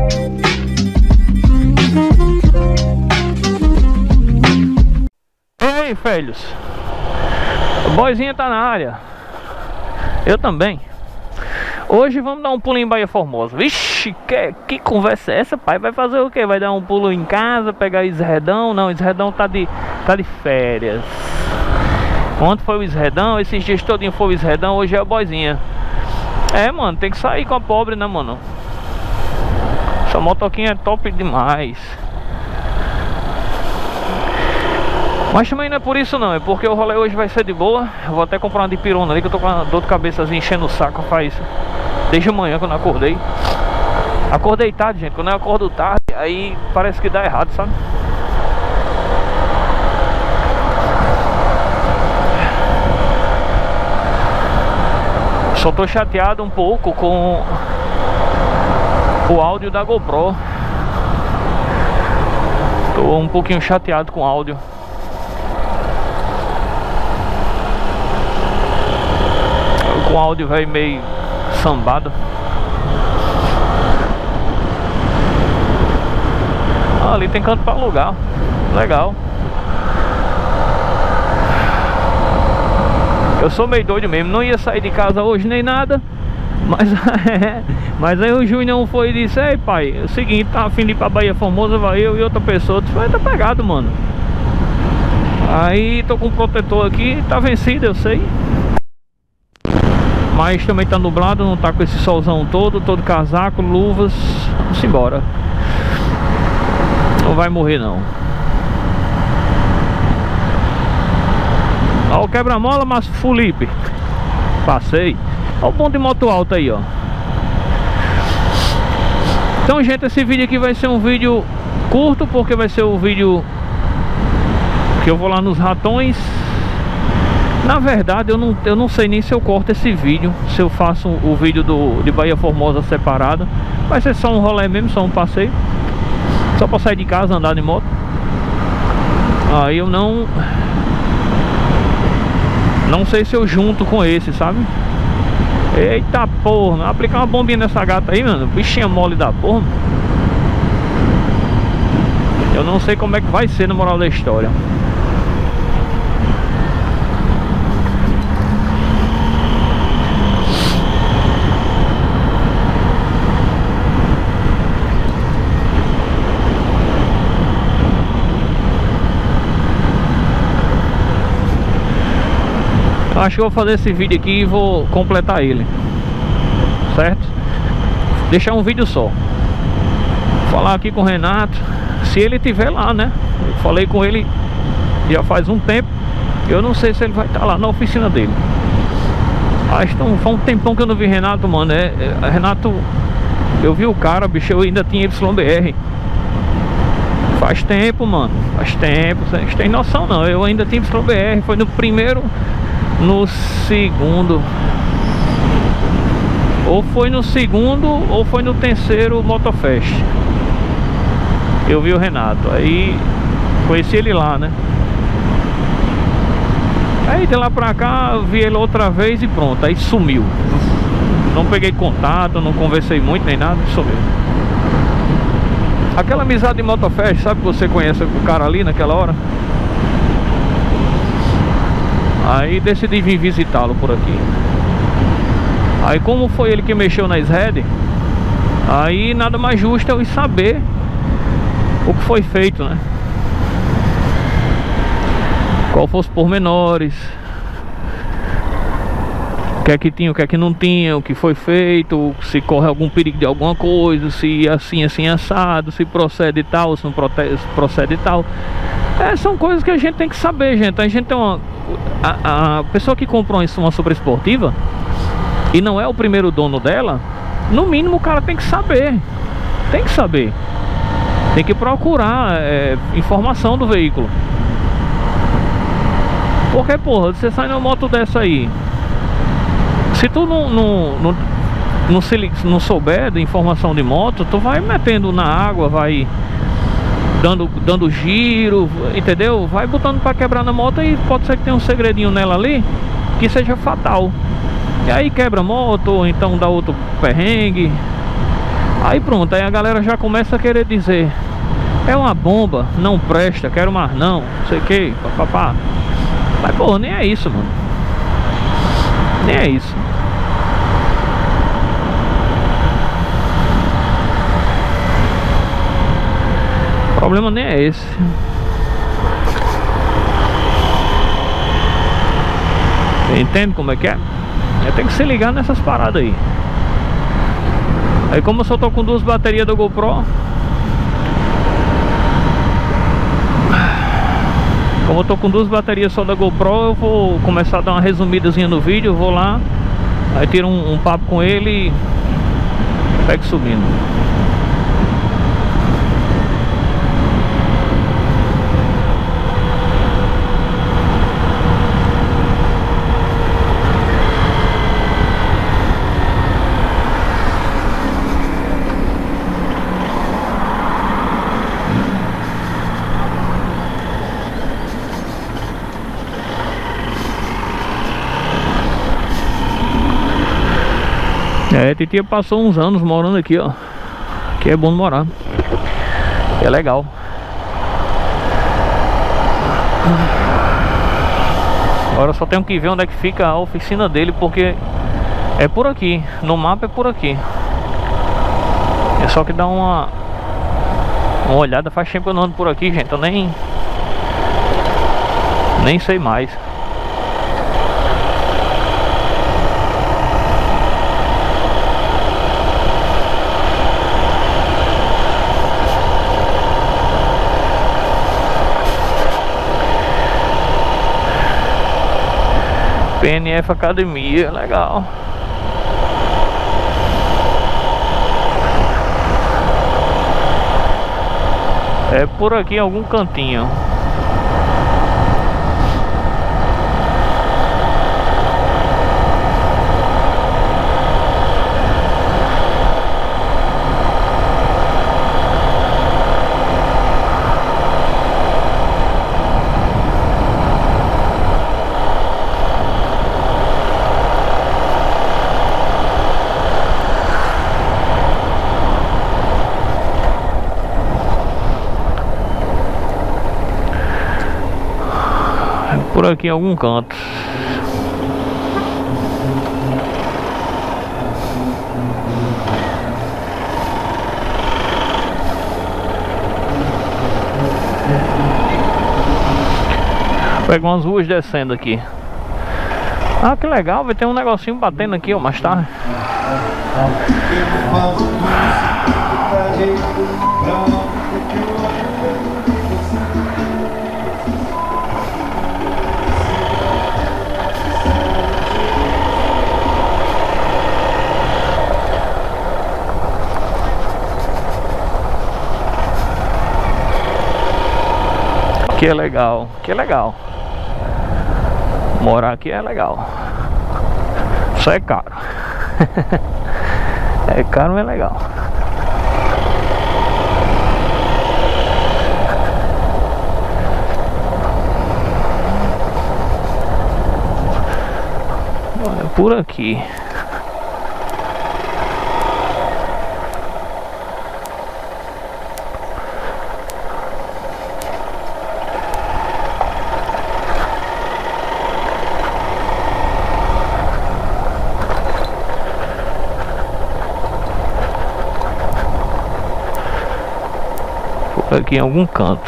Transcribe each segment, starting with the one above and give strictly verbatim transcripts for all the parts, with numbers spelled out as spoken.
Ei, velhos, o boizinha tá na área. Eu também. Hoje vamos dar um pulo em Baía Formosa. Vixe, que, que conversa é essa, pai? Vai fazer o quê? Vai dar um pulo em casa, pegar Esredão? Não, Esredão tá de, tá de férias. Ontem foi o Esredão, esses dias todinho foi o Esredão, hoje é o boizinha. É, mano, tem que sair com a pobre, né, mano? Essa motoquinha é top demais. Mas também não é por isso não, é porque o rolê hoje vai ser de boa. Eu vou até comprar uma de pirona ali, que eu tô com uma dor de cabeça enchendo o saco faz desde amanhã quando eu acordei. Acordei tarde, gente, quando eu acordo tarde, aí parece que dá errado, sabe? Só tô chateado um pouco com o áudio da GoPro. Tô um pouquinho chateado com o áudio. Com o áudio velho meio sambado. Ah, ali tem canto pra alugar. Legal. Eu sou meio doido mesmo. Não ia sair de casa hoje nem nada. Mas, mas aí o Júnior foi e disse: ei, pai, é o seguinte, tá a fim de ir pra Baía Formosa, vai eu e outra pessoa. Eu disse: vai, tá pegado, mano. Aí tô com um protetor aqui. Tá vencido, eu sei. Mas também tá nublado, não tá com esse solzão todo. Todo casaco, luvas. Vamos embora. Não vai morrer não. Ó o quebra-mola, mas Felipe. Passei. Ó o ponto de moto alta aí, ó. Então, gente, esse vídeo aqui vai ser um vídeo curto, porque vai ser o vídeo que eu vou lá nos ratões. Na verdade, eu não, eu não sei nem se eu corto esse vídeo, se eu faço o vídeo do, de Baía Formosa separado. Vai ser só um rolê mesmo, só um passeio. Só pra sair de casa, andar de moto. Aí eu não... Não sei se eu junto com esse, sabe? Eita porra, aplicar uma bombinha nessa gata aí, mano. Bichinha mole da porra. Eu não sei como é que vai ser na moral da história. Eu acho que eu vou fazer esse vídeo aqui e vou completar ele, certo? Deixar um vídeo só. Falar aqui com o Renato, se ele estiver lá, né? Eu falei com ele já faz um tempo. Eu não sei se ele vai estar lá na oficina dele. Acho que foi um tempão que eu não vi Renato, mano. É, é, Renato, eu vi o cara, bicho, eu ainda tinha Y B R. Faz tempo, mano. Faz tempo. Vocês têm noção não. Eu ainda tinha Y B R. Foi no primeiro... No segundo, ou foi no segundo ou foi no terceiro Motofest. Eu vi o Renato, aí conheci ele lá, né? Aí de lá pra cá vi ele outra vez e pronto, aí sumiu. Não peguei contato, não conversei muito nem nada, sumiu. Aquela amizade de Motofest, sabe que você conhece o cara ali naquela hora? Aí decidi vir visitá-lo por aqui. Aí como foi ele que mexeu na S-Red, aí nada mais justo eu ir saber o que foi feito, né? Qual fosse por menores, o que é que tinha, o que é que não tinha, o que foi feito, se corre algum perigo de alguma coisa, se assim, assim, assado, se procede tal, se não procede tal. É, são coisas que a gente tem que saber, gente. A gente tem uma... A, a pessoa que comprou uma super esportiva e não é o primeiro dono dela, no mínimo o cara tem que saber. Tem que saber. Tem que procurar é, informação do veículo. Porque, porra, você sai numa moto dessa aí, se tu não, não, não, não, se, não souber de informação de moto, tu vai metendo na água, vai... Dando, dando giro, entendeu? Vai botando pra quebrar na moto e pode ser que tenha um segredinho nela ali que seja fatal. E aí quebra a moto, ou então dá outro perrengue. Aí pronto, aí a galera já começa a querer dizer: é uma bomba, não presta, quero mais não, não sei o que, papapá. Mas pô, nem é isso, mano. Nem é isso. O problema nem é esse. Entende como é que é? Eu tenho que se ligar nessas paradas aí. Aí como eu só tô com duas baterias da GoPro, Como eu tô com duas baterias só da GoPro, eu vou começar a dar uma resumidazinha no vídeo. Eu vou lá, aí tiro um, um papo com ele e pego subindo. É, titia passou uns anos morando aqui, ó. Aqui é bom de morar. É legal. Agora só tenho que ver onde é que fica a oficina dele, porque é por aqui. No mapa é por aqui. É só que dá uma Uma olhada. Faz tempo que eu não ando por aqui, gente. Eu nem Nem sei mais. P N F Academia, legal. É por aqui em algum cantinho. Por aqui em algum canto. Pega umas ruas descendo aqui. Ah, que legal, vai ter um negocinho batendo aqui, ó, mais tarde. Que é legal, que é legal. Morar aqui é legal. Só é caro. É caro, mas é legal. Olha, por aqui. Aqui em algum canto.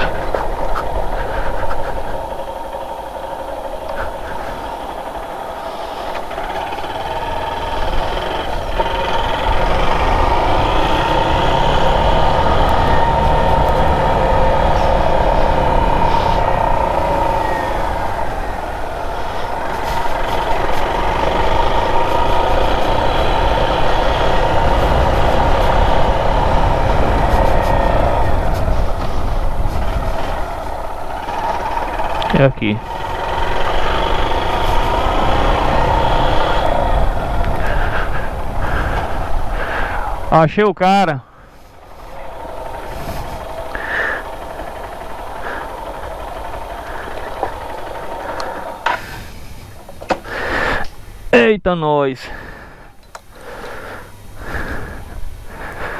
É aqui. Achei o cara. Eita, nós.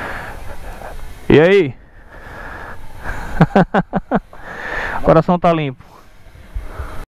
E aí? O coração tá limpo.